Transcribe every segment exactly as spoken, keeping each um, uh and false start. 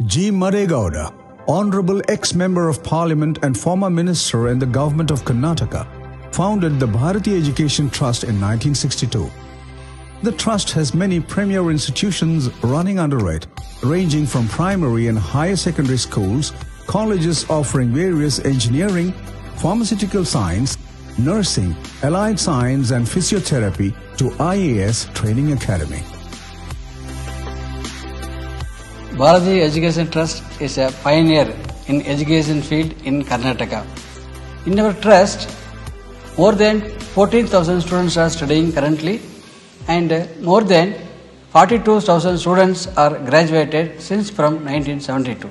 G Madegowda, Honorable ex-member of Parliament and former minister in the government of Karnataka, founded the Bharatiya Education Trust in nineteen sixty-two. The trust has many premier institutions running under it, ranging from primary and higher secondary schools, colleges offering various engineering, pharmaceutical science, nursing, allied science and physiotherapy to I A S Training Academy. Bharatiya Education Trust is a pioneer in education field in Karnataka. In our trust, more than fourteen thousand students are studying currently, and more than forty-two thousand students are graduated since from nineteen seventy-two.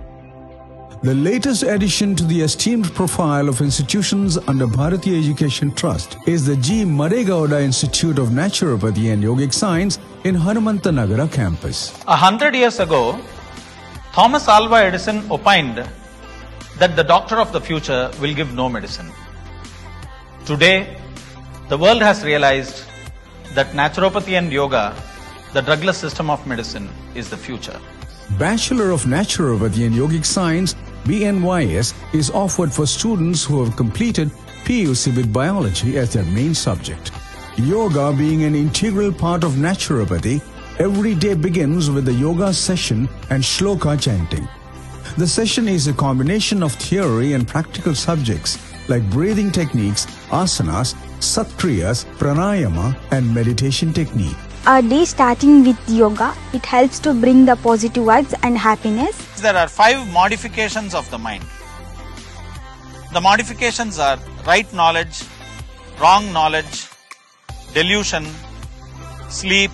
The latest addition to the esteemed profile of institutions under Bharatiya Education Trust is the G Madegowda Institute of Naturopathy and Yogic Science in Hanumantanagara campus. A hundred years ago, Thomas Alva Edison opined that the doctor of the future will give no medicine. Today, the world has realized that naturopathy and yoga, the drugless system of medicine, is the future. Bachelor of Naturopathy and Yogic Science B N Y S is offered for students who have completed P U C with biology as their main subject. Yoga being an integral part of naturopathy, every day begins with a yoga session and shloka chanting. The session is a combination of theory and practical subjects like breathing techniques, asanas, satkriyas, pranayama and meditation technique. A day starting with yoga, it helps to bring the positive vibes and happiness. There are five modifications of the mind. The modifications are right knowledge, wrong knowledge, delusion, sleep,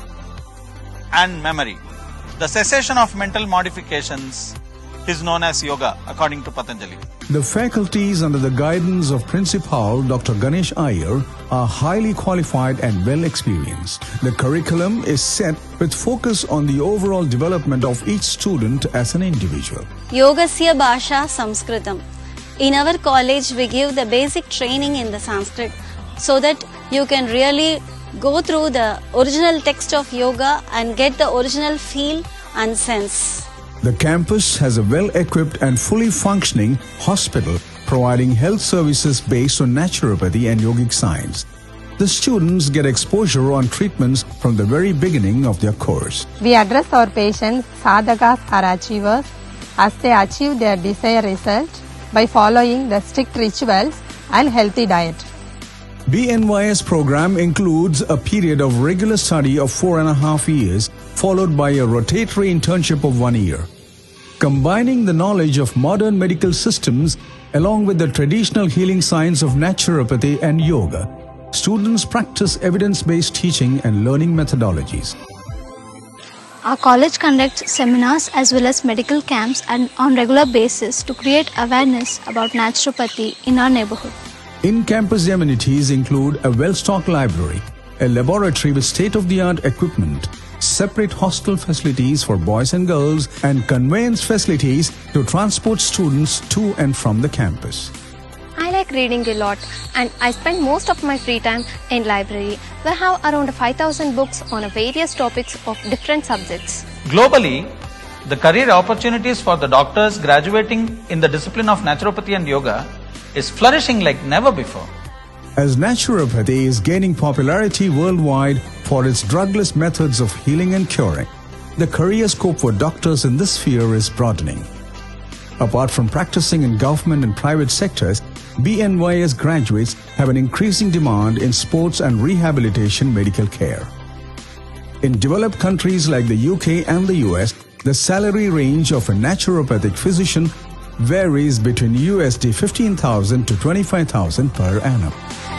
and memory. The cessation of mental modifications is known as yoga, according to Patanjali. The faculties under the guidance of Principal Doctor Ganesh Iyer are highly qualified and well experienced. The curriculum is set with focus on the overall development of each student as an individual. Yogasya Bhasha Sanskritam. In our college, we give the basic training in the Sanskrit so that you can really go through the original text of yoga and get the original feel and sense. The campus has a well-equipped and fully functioning hospital providing health services based on naturopathy and yogic science. The students get exposure on treatments from the very beginning of their course. We address our patients, sadhakas or achievers, as they achieve their desired result by following the strict rituals and healthy diet. B N Y S program includes a period of regular study of four and a half years, followed by a rotatory internship of one year. Combining the knowledge of modern medical systems along with the traditional healing science of naturopathy and yoga, students practice evidence-based teaching and learning methodologies. Our college conducts seminars as well as medical camps and on regular basis to create awareness about naturopathy in our neighborhood. In-campus amenities include a well-stocked library, a laboratory with state-of-the-art equipment, separate hostel facilities for boys and girls, and conveyance facilities to transport students to and from the campus. I like reading a lot and I spend most of my free time in library. We have around five thousand books on various topics of different subjects. Globally, the career opportunities for the doctors graduating in the discipline of naturopathy and yoga is flourishing like never before. As naturopathy is gaining popularity worldwide for its drugless methods of healing and curing, the career scope for doctors in this sphere is broadening. Apart from practicing in government and private sectors, B N Y S graduates have an increasing demand in sports and rehabilitation medical care. In developed countries like the U K and the U S, the salary range of a naturopathic physician varies between U S D fifteen thousand to twenty-five thousand per annum.